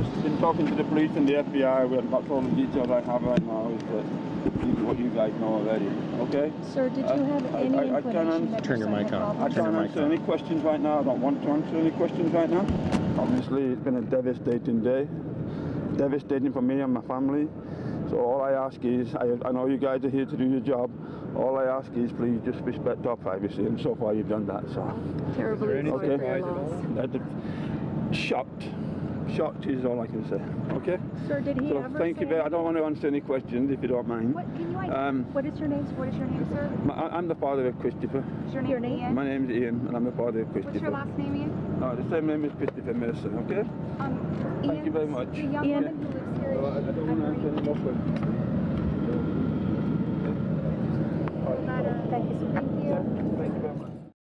just been talking to the police and the FBI. That's all the details I have right now. Is that what you guys know already. Okay. Sir, did you have any inclination that turn your mic on? I can't answer any questions right now. I don't want to answer any questions right now. Obviously, it's been a devastating day. Devastating for me and my family. So all I ask is, I know you guys are here to do your job. All I ask is please just respect our privacy, and so far you've done that. So terribly sorry for your loss. Shocked. Shocked is all I can say. Okay. Sir, did he ever thank you very. I don't want to answer any questions if you don't mind. What can you what is your name? What is your name, sir? I'm the father of Christopher. Is your name Ian? My name's Ian, and I'm the father of Christopher. What's your last name, Ian? No, the same name is Christopher Mercer. Okay. Thank you very much. The young woman who lives here. I don't want to answer any more questions. Thank you, sir. Thank you very much.